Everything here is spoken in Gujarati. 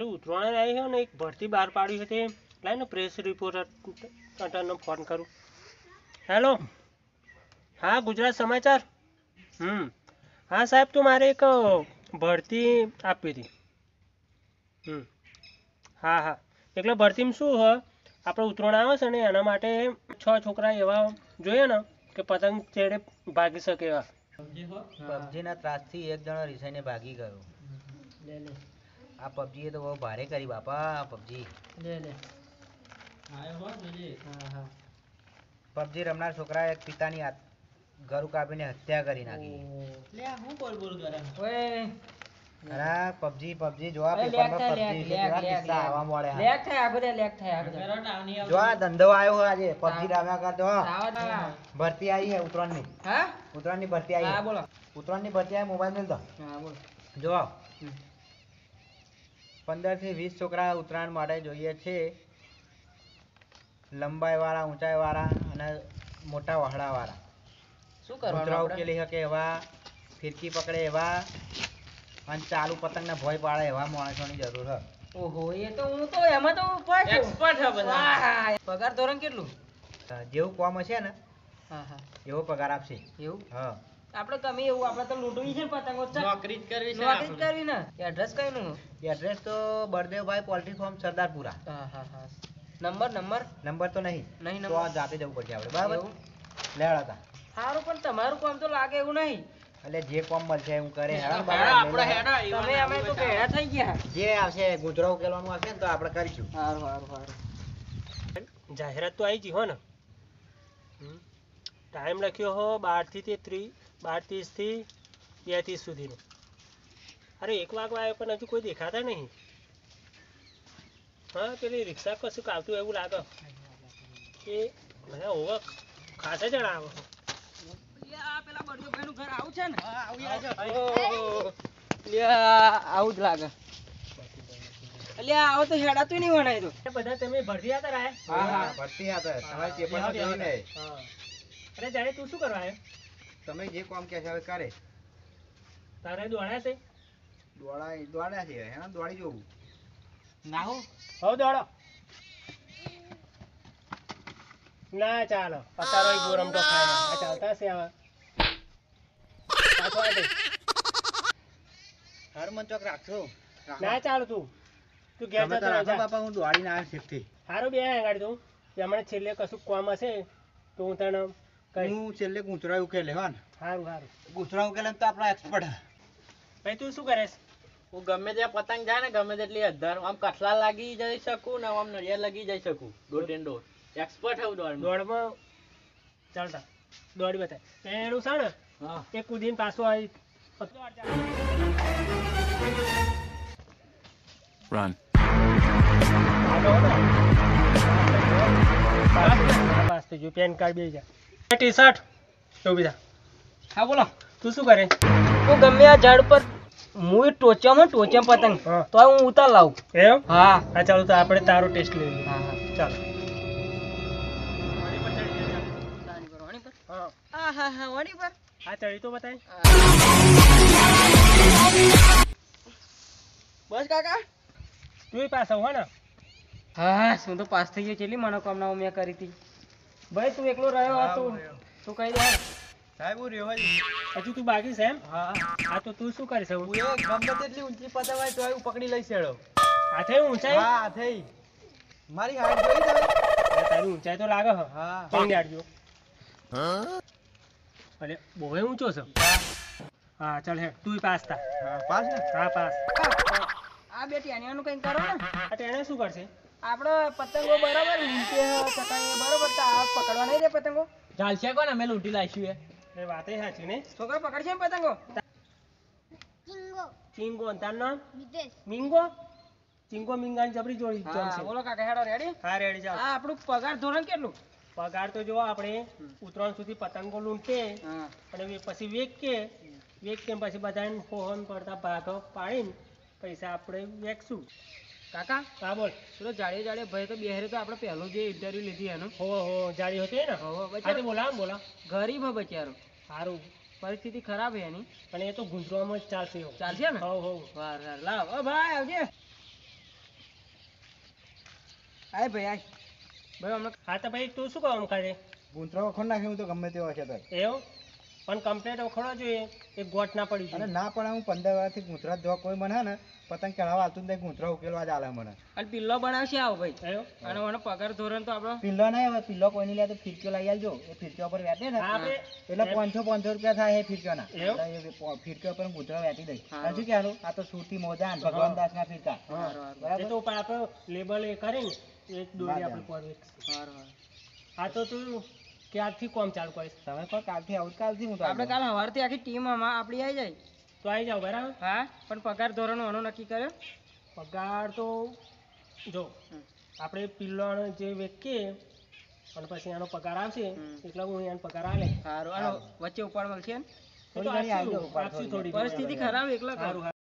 ઉતરાણ આવી છે ને એક ભરતી બહાર પાડી હતી લાય ને પ્રેસ રિપોર્ટરનો ફોન કરું. હેલો, હા ગુજરાત સમાચાર. હા સાહેબ, તો મારે એક ભરતી આપવી હતી. હા હા, એટલે ભરતીમાં શું હોય, આપણે ઉતરાણ આવે છે ને એના માટે 6 છોકરા એવા જોઈએ ને કે પતંગ ચેડે ભાગી શકે એવા. પબજીના ત્રાસથી એક જણો રિસાઈને ભાગી ગયો. આ પબજી તો બહુ ભારે કરી બાપા. પબજી પબજી રમનાર છોકરા એક પિતાની ઘર કાપીને હત્યા કરી નાખી. પબજી પબજી જોવા ધંધો આવ્યો આજે. પબજી રમ્યા કરતો ભરતી આવી છે ઉત્તરાયણની. ઉત્તરાયણની ભરતી આવી. ઉત્તરાયણની ભરતી આવી. મોબાઈલ મેલતો જો 15 થી 20 છોકરા ઉત્તરાયણ માટે જોઈએ છે. લંબાઈ વાળા, ઊંચાઈ વાળા અને મોટા વહડા વાળા. શું કરવાનું? ઉકેલી શકે એવા, ફિરકી પકડે એવા અને ચાલુ પતંગના ભોય પાડે એવા માણસોની જરૂર છે. ઓહો, એ તો હું તો એમાં તો એક્સપર્ટ છે બધા. પગાર ધોરણ કેટલું? જેવું કામ હશે ને એવો પગાર આપશે. એવું? હા. આપણે તમે એવું આપણે તો લૂંટવી છે પતંગો. નોકરી જ કરવી છે. નોકરી જ કરવી ને. એડ્રેસ કઈનું? એડ્રેસ તો બળદેવભાઈ પોલ્ટ્રી ફાર્મ સરદારપુરા. હા. નંબર તો નહીં તો જાતે જવું પડશે આપણે. બરાબર લેવડ હતા. સારું, પણ તમારું કામ તો લાગે એવું નહીં. એટલે જે કામ મળશે હું કરે. તમે અમે તો ભેળા થઈ ગયા. જે આવશે ગુજરાત ઉકેલવાનું આવશે ને તો આપણે કરીશું. સારું. જાહેરાત તો આવી ગઈ હો ને. ટાઈમ લખ્યો હો 12 થી 30 થી 2:30 સુધીનો. અરે 1 વાગવા આવ્યો પણ હજુ કોઈ દેખાતા નહીં. હા, પેલી રિક્ષા કશું આવતું એવું લાગે કે ઓવર ખાસા જણા આવે. પેલા બળદેવભાઈનું ઘર આવું છે ને? આવું જ લાગે. એટલે આવો તો હેડાતું નહીં વણાય તો. બધા તમે ભરતી હતા રાય? હા, ભરતી હતા. તમારી પેપરમાં જોઈને. અરે જાણે તું શું કરવા આવ્યો? તમે જે કામ કહે છે હવે કરે. તારે દોડ્યા છે? દોડ્યા છે. હે દોડી જોવું. ના હો દોડો. ના ચાલો અત્યારે ગોરમ તો ખાય ચાલતા છે હવે. હર મન ચોક રાખજો. ના ચાલ તું ઘેર જતો રહે બાપા. હું દોડીને આવ્યો છેકથી. હારું બે ગાડી તું હમણાં છેલ્લે કશું કામ હશે તો હું તને હું છેલ્લે ગુંચરા ઉકેલે હો ને. સારું ગુંચરા ઉકેલે તો આપણા એક્સપર્ટ. ભાઈ તું શું કરે? હું ગમે ત્યાં પતંગ જાય ને ગમે તેટલી અધર આમ કઠલા લાગી જઈ શકું ને આમ નળિયા લાગી જઈ શકું. ડોટ એન્ડ ડોટ એક્સપર્ટ હું દોડમાં ચાલતા દોડી બતાય એનું છે ને. એ કુદીને પાછું આવી રન જો પેન કાર્ડ બે જા ટી શર્ટ તો બીજા. હા બોલો, તું શું કરે? હું ગમે આ ઝાડ પર હું ટોચમ પતંગ તો હું ઉતાર લાવું. એમ? હા. ચાલો તો આપણે તારો ટેસ્ટ લઈએ. હા ચાલો. હા ચડી તો બતાય. બસ કાકા તું પાસ હો ને? હા હું તો પાસ થઈ ગયો. કેટલી મનોકામનાઓ મેં કરી હતી. ભાઈ તું એકલો રહ્યો હતો તું કહી દે. સાહેબ હું રહ્યો હજુ તું બાકી છે એમ? હા તો તું શું કરીશ? હું ગમે તેટલી ઊંચી પતંગ હોય તો હું પકડી લઈશ. હેડો આ થઈ ઊંચાઈ? હા થઈ. મારી હાઈટ જોઈ તમે? તારી ઊંચાઈ તો લાગે. હા કઈ નાડજો. અરે બહુ ઊંચો છે. હા ચાલ હે તું પાસ થા. પાસ ને? હા પાસ. આ બે ટેણિયાનું કંઈ કરો ને. આ ટેણિયા શું કરશે? આપણે પતંગો બરાબર લૂંટે ચકાઈએ બરાબર તો આ પકડવા નહીં દે પતંગો. ચાલશે કોને અમે લૂંટી લાવીશું. એ વાત સાચી ને. છોકરા પકડશે ને પતંગો. ચિંગો તાર નામ મિંગો. ચિંગો મિંગાની જબરી જોડી જમશે. બોલો કાકા હેડો રેડી? હા રેડી ચાલ. આ આપણું પગાર ધોરણ કેટલું? પગાર તો જો આપણે ઉત્તરાયણ સુધી પતંગો લૂંટે અને પછી વેચીએ પછી બધાને ફોન પડતા ભાગો પાડીને પૈસા આપણે વેચશું. કાકા હા બોલ. પેલો જાડીએ ભાઈ તો બેહરે તો આપણે પહેલું જે ઇન્ટરવ્યુ લીધી એનું જાડી હતી ને. બોલા ગરીબ હે બચારો. સારું પરિસ્થિતિ ખરાબ હે એની પણ એ તો ગુજરાતમાં જ ચાલશે ને. હો વાર લાવ ભાઈ આવજે. આય ભાઈ હમણાં. હા તો ભાઈ તું શું કામ કરે? ગુંતરો વખોડ નાખે હું તો ગમે તે હોય છે તો. એવું પણ કમ્પ્લેટ વખોડો જોઈએ, એક ગોટ ના પડી અને ના પણ હું 15 વર્ષથી ગુંતરા જો કોઈ મને ને પતંગ ચડાવવા આવતું ને ગુંતરા ઉકેલવા જ આલે મને. અને પિલ્લો બનાવશે આવો ભાઈ. અને મને પગાર ધોરણ તો આપણો પિલ્લો નહીં, હવે પિલ્લો કોઈ નહીં લે તો ફિરકીઓ લઈ આવજો. એ ફિરકીઓ પર વેચે ને એટલે 500 રૂપિયા થાય એ ફિરકીઓના. ફિરકીઓ પર ગુંતરા વેચી દઈ. હજુ ક્યાંનું આ તો સુરતી મોજા ભગવાન દાસ ના ફિરકા. બરાબર તો આપણે લેબલ એ કરીને એક દોરી આપણે પર. હા તો તું ક્યારથી કોમ ચાલુ કરીશ? તમે પણ કાલથી આવું કાલથી હું તો આપણે કાલ સવારથી આખી ટીમ આપણી આવી જાય તો આવી જાવ બરાબર. હા પણ પગાર ધોરણ આનો નક્કી કર્યો? પગાર તો જો આપણે પિલ્લોનો જે વેચીએ અને પછી એનો પગાર આવશે એટલે હું એનો પગાર આલે. સારું વચ્ચે ઉપાડ મળશે ને? થોડી પરિસ્થિતિ ખરાબ એકલા.